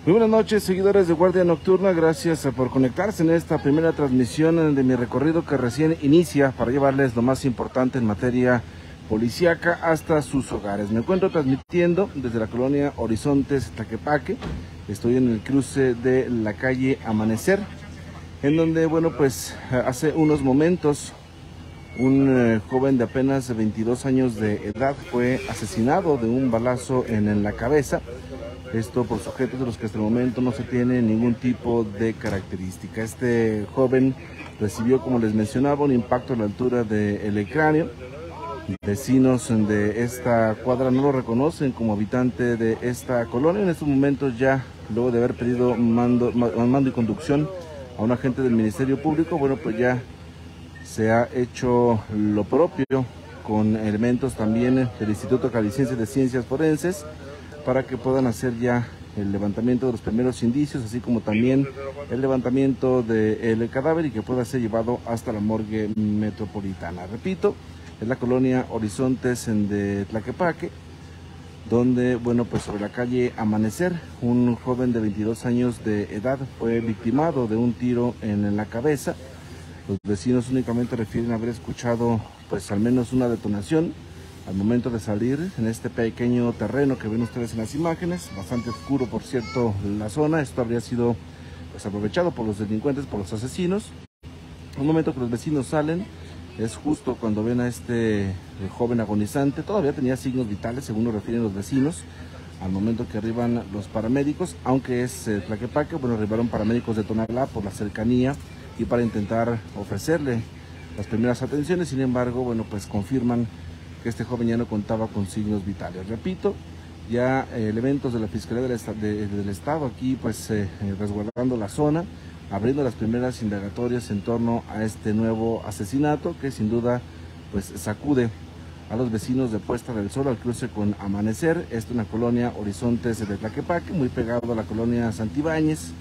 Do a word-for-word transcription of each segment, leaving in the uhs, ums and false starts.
Muy buenas noches, seguidores de Guardia Nocturna, gracias por conectarse en esta primera transmisión de mi recorrido que recién inicia para llevarles lo más importante en materia policíaca hasta sus hogares. Me encuentro transmitiendo desde la colonia Horizontes, Tlaquepaque. Estoy en el cruce de la calle Amanecer, en donde, bueno, pues hace unos momentos un eh, joven de apenas veintidós años de edad fue asesinado de un balazo en, en la cabeza. Esto por sujetos de los que hasta el momento no se tiene ningún tipo de característica. Este joven recibió, como les mencionaba, un impacto a la altura del cráneo. Vecinos de esta cuadra no lo reconocen como habitante de esta colonia. En estos momentos, ya luego de haber pedido mando, mando y conducción a un agente del Ministerio Público, bueno, pues ya se ha hecho lo propio con elementos también del Instituto Jalisciense de Ciencias Forenses para que puedan hacer ya el levantamiento de los primeros indicios, así como también el levantamiento del cadáver y que pueda ser llevado hasta la morgue metropolitana. Repito, es la colonia Horizontes de Tlaquepaque, donde, bueno, pues sobre la calle Amanecer, un joven de veintidós años de edad fue victimado de un tiro en la cabeza. Los vecinos únicamente refieren haber escuchado pues al menos una detonación al momento de salir en este pequeño terreno que ven ustedes en las imágenes, bastante oscuro por cierto la zona. Esto habría sido pues aprovechado por los delincuentes, por los asesinos. Un momento que los vecinos salen es justo cuando ven a este joven agonizante. Todavía tenía signos vitales, según lo refieren los vecinos, al momento que arriban los paramédicos, aunque es eh, Tlaquepaque. Bueno, arribaron paramédicos de Tonalá por la cercanía y para intentar ofrecerle las primeras atenciones. Sin embargo, bueno, pues confirman que este joven ya no contaba con signos vitales. Repito, ya eh, elementos de la Fiscalía del, Est de, del Estado aquí pues eh, resguardando la zona, abriendo las primeras indagatorias en torno a este nuevo asesinato que sin duda pues sacude a los vecinos de Puesta del Sol al cruce con Amanecer. Esto en la colonia Horizontes de Tlaquepaque, muy pegado a la colonia Santibáñez.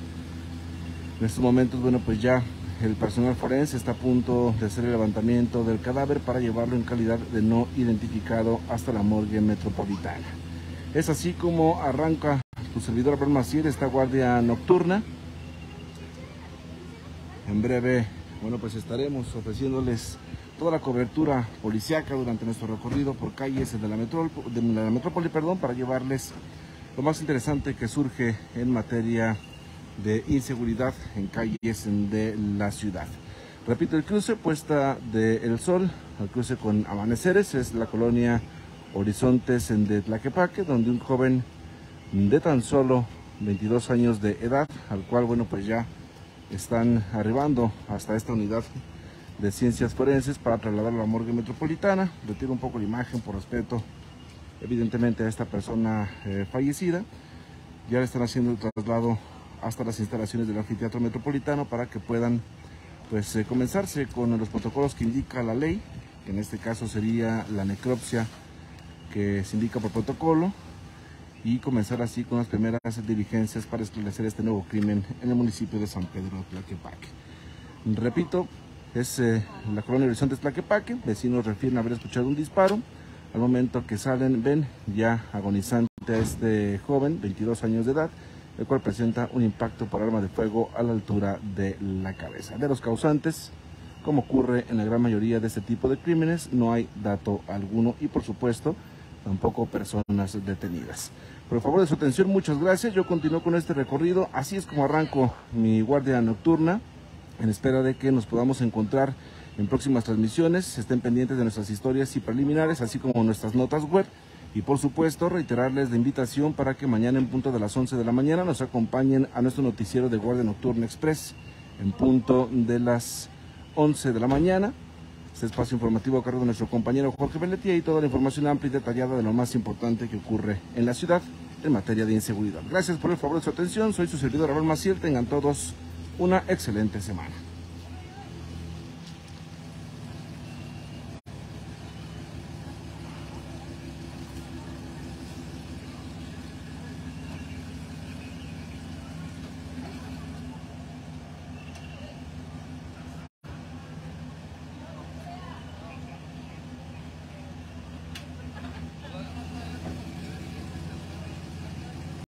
En estos momentos, bueno, pues ya el personal forense está a punto de hacer el levantamiento del cadáver para llevarlo en calidad de no identificado hasta la morgue metropolitana. Es así como arranca tu servidor Abraham Maciel, esta Guardia Nocturna. En breve, bueno, pues estaremos ofreciéndoles toda la cobertura policíaca durante nuestro recorrido por calles de la, metro, de la metrópoli, perdón, para llevarles lo más interesante que surge en materia de inseguridad en calles de la ciudad. Repito, el cruce Puesta del Sol, el cruce con Amaneceres, es la colonia Horizontes de Tlaquepaque, donde un joven de tan solo veintidós años de edad, al cual, bueno, pues ya están arribando hasta esta unidad de ciencias forenses para trasladarlo a la morgue metropolitana. Retiro un poco la imagen por respeto, evidentemente, a esta persona eh, fallecida. Ya le están haciendo el traslado hasta las instalaciones del anfiteatro metropolitano para que puedan pues eh, comenzarse con los protocolos que indica la ley, que en este caso sería la necropsia que se indica por protocolo, y comenzar así con las primeras diligencias para esclarecer este nuevo crimen en el municipio de San Pedro Tlaquepaque. Repito, es eh, la colonia Horizontes Tlaquepaque. Vecinos refieren haber escuchado un disparo. Al momento que salen, ven ya agonizante a este joven, veintidós años de edad, el cual presenta un impacto por arma de fuego a la altura de la cabeza. De los causantes, como ocurre en la gran mayoría de este tipo de crímenes, no hay dato alguno y, por supuesto, tampoco personas detenidas. Por favor de su atención, muchas gracias. Yo continúo con este recorrido. Así es como arranco mi Guardia Nocturna, en espera de que nos podamos encontrar en próximas transmisiones. Estén pendientes de nuestras historias y preliminares, así como nuestras notas web. Y por supuesto, reiterarles la invitación para que mañana en punto de las once de la mañana nos acompañen a nuestro noticiero de Guardia Nocturna Express en punto de las once de la mañana. Este espacio informativo a cargo de nuestro compañero Jorge Belletía y toda la información amplia y detallada de lo más importante que ocurre en la ciudad en materia de inseguridad. Gracias por el favor de su atención. Soy su servidor Abraham Maciel. Tengan todos una excelente semana.